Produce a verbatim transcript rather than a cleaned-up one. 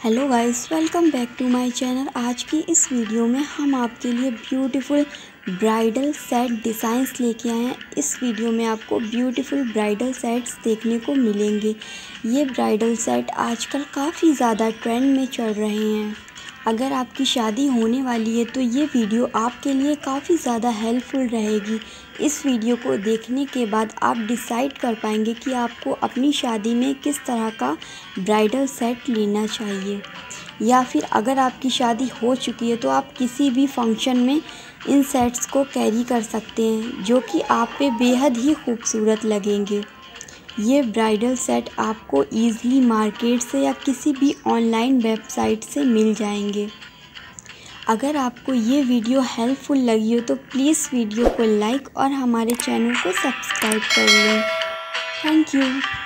Hello guys, welcome back to my channel. आज की इस वीडियो में हम आपके लिए ब्यूटीफुल ब्राइडल सेट डिज़ाइंस लेके आए हैं। इस वीडियो में आपको ब्यूटीफुल ब्राइडल सेट्स देखने को मिलेंगे। ये ब्राइडल सेट आजकल काफ़ी ज़्यादा ट्रेंड में चल रहे हैं। अगर आपकी शादी होने वाली है तो ये वीडियो आपके लिए काफ़ी ज़्यादा हेल्पफुल रहेगी। इस वीडियो को देखने के बाद आप डिसाइड कर पाएंगे कि आपको अपनी शादी में किस तरह का ब्राइडल सेट लेना चाहिए, या फिर अगर आपकी शादी हो चुकी है तो आप किसी भी फंक्शन में इन सेट्स को कैरी कर सकते हैं, जो कि आप पे बेहद ही खूबसूरत लगेंगे। ये ब्राइडल सेट आपको ईज़िली मार्केट से या किसी भी ऑनलाइन वेबसाइट से मिल जाएंगे। अगर आपको ये वीडियो हेल्पफुल लगी हो तो प्लीज़ वीडियो को लाइक और हमारे चैनल को सब्सक्राइब कर लें। Thank you.